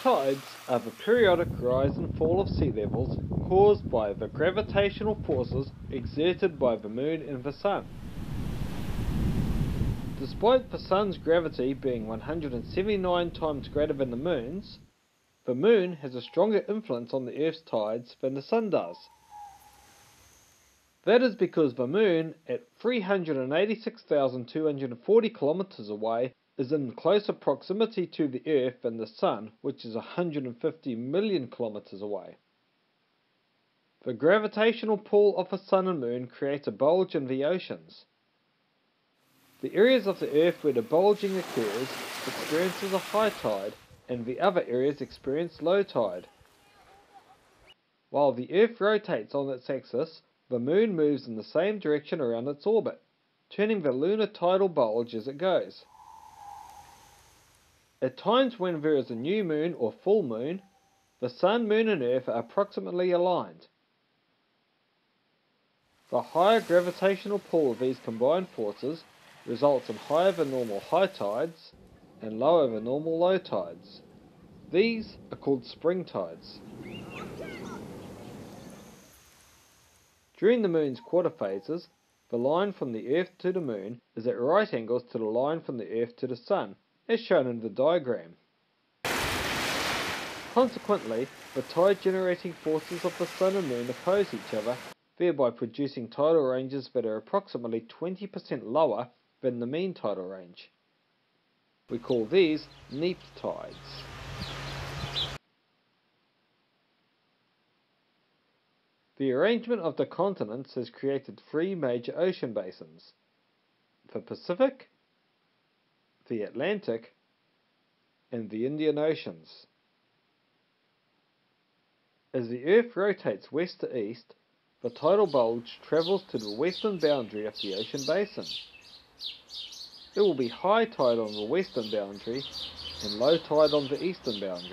Tides are the periodic rise and fall of sea levels caused by the gravitational forces exerted by the Moon and the Sun. Despite the Sun's gravity being 179 times greater than the Moon's, the Moon has a stronger influence on the Earth's tides than the Sun does. That is because the Moon, at 386,240 kilometers away, is in closer proximity to the Earth than the Sun, which is 150 million kilometers away. The gravitational pull of the Sun and Moon creates a bulge in the oceans. The areas of the Earth where the bulging occurs experiences a high tide, and the other areas experience low tide. While the Earth rotates on its axis, the Moon moves in the same direction around its orbit, turning the lunar tidal bulge as it goes. At times when there is a new moon or full moon, the Sun, Moon and Earth are approximately aligned. The higher gravitational pull of these combined forces results in higher than normal high tides and lower than normal low tides. These are called spring tides. During the Moon's quarter phases, the line from the Earth to the Moon is at right angles to the line from the Earth to the Sun, as shown in the diagram. Consequently, the tide-generating forces of the Sun and Moon oppose each other, thereby producing tidal ranges that are approximately 20% lower than the mean tidal range. We call these Neap Tides. The arrangement of the continents has created three major ocean basins: the Pacific, the Atlantic, and the Indian Oceans. As the Earth rotates west to east, the tidal bulge travels to the western boundary of the ocean basin. There will be high tide on the western boundary and low tide on the eastern boundary.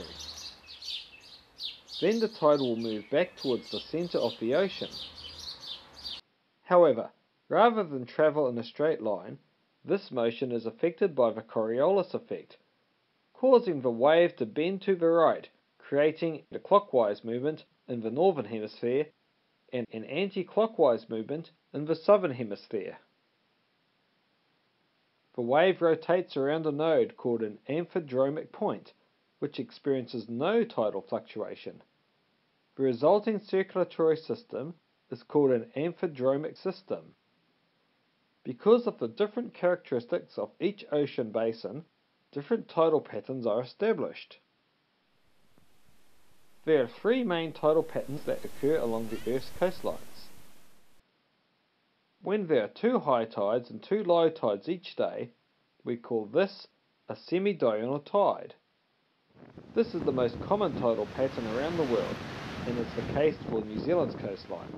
Then the tide will move back towards the center of the ocean. However, rather than travel in a straight line, this motion is affected by the Coriolis effect, causing the wave to bend to the right, creating a clockwise movement in the northern hemisphere and an anti-clockwise movement in the southern hemisphere. The wave rotates around a node called an amphidromic point, which experiences no tidal fluctuation. The resulting circulatory system is called an amphidromic system. Because of the different characteristics of each ocean basin, different tidal patterns are established. There are three main tidal patterns that occur along the Earth's coastlines. When there are two high tides and two low tides each day, we call this a semi-diurnal tide. This is the most common tidal pattern around the world, and is the case for New Zealand's coastline.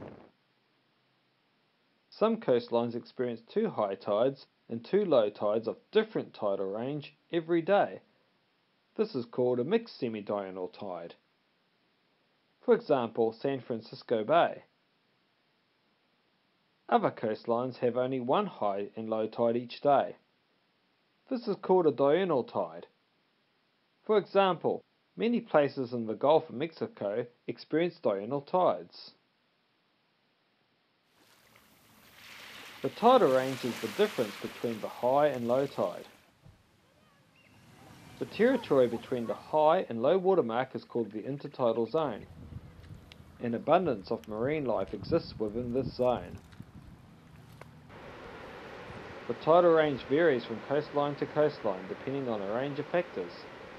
Some coastlines experience two high tides and two low tides of different tidal range every day. This is called a mixed semi-diurnal tide. For example, San Francisco Bay. Other coastlines have only one high and low tide each day. This is called a diurnal tide. For example, many places in the Gulf of Mexico experience diurnal tides. The tidal range is the difference between the high and low tide. The territory between the high and low water mark is called the intertidal zone. An abundance of marine life exists within this zone. The tidal range varies from coastline to coastline depending on a range of factors.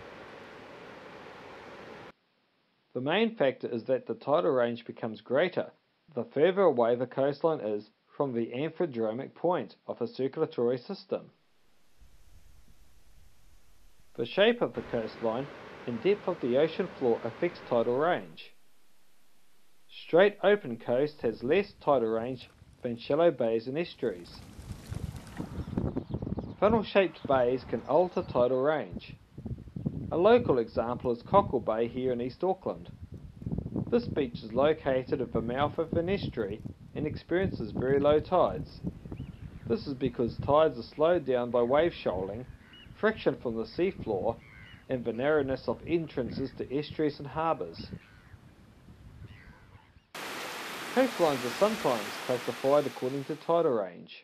The main factor is that the tidal range becomes greater the further away the coastline is from the amphidromic point of a circulatory system. The shape of the coastline and depth of the ocean floor affects tidal range. Straight open coast has less tidal range than shallow bays and estuaries. Funnel-shaped bays can alter tidal range. A local example is Cockle Bay here in East Auckland. This beach is located at the mouth of an estuary and experiences very low tides. This is because tides are slowed down by wave shoaling, friction from the seafloor, and the narrowness of entrances to estuaries and harbours. Coastlines are sometimes classified according to tidal range.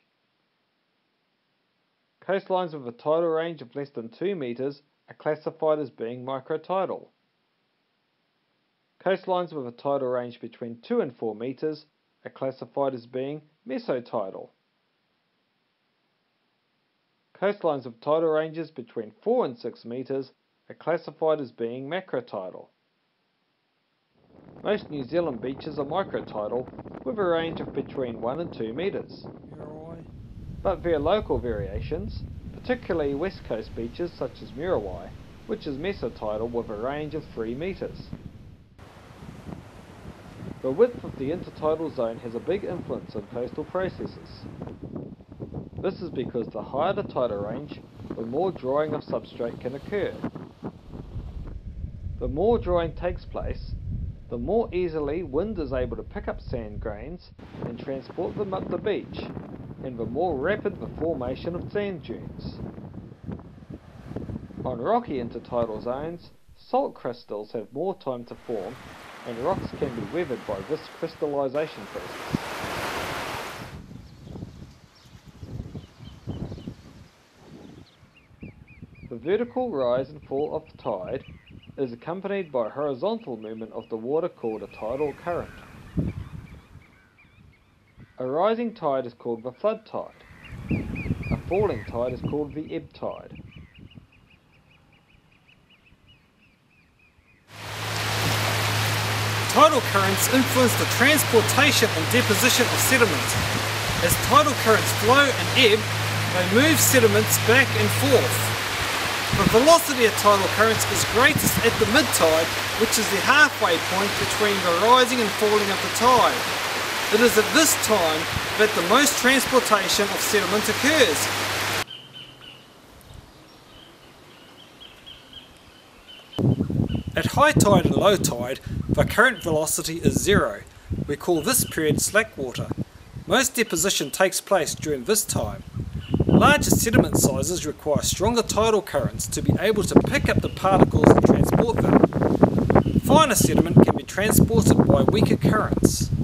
Coastlines with a tidal range of less than 2 metres are classified as being microtidal. Coastlines with a tidal range between 2 and 4 metres are classified as being mesotidal. Coastlines with tidal ranges between 4 and 6 metres are classified as being macrotidal. Most New Zealand beaches are microtidal with a range of between 1 and 2 metres. But there are local variations, particularly west coast beaches such as Muriwai, which is mesotidal with a range of 3 metres. The width of the intertidal zone has a big influence on coastal processes. This is because the higher the tidal range, the more drying of substrate can occur. The more drying takes place, the more easily wind is able to pick up sand grains and transport them up the beach, and the more rapid the formation of sand dunes. On rocky intertidal zones, salt crystals have more time to form, and rocks can be weathered by this crystallization process. The vertical rise and fall of the tide is accompanied by a horizontal movement of the water called a tidal current. A rising tide is called the flood tide. A falling tide is called the ebb tide. Tidal currents influence the transportation and deposition of sediment. As tidal currents flow and ebb, they move sediments back and forth. The velocity of tidal currents is greatest at the mid-tide, which is the halfway point between the rising and falling of the tide. It is at this time that the most transportation of sediment occurs. At high tide and low tide, the current velocity is 0. We call this period slack water. Most deposition takes place during this time. Larger sediment sizes require stronger tidal currents to be able to pick up the particles and transport them. Finer sediment can be transported by weaker currents.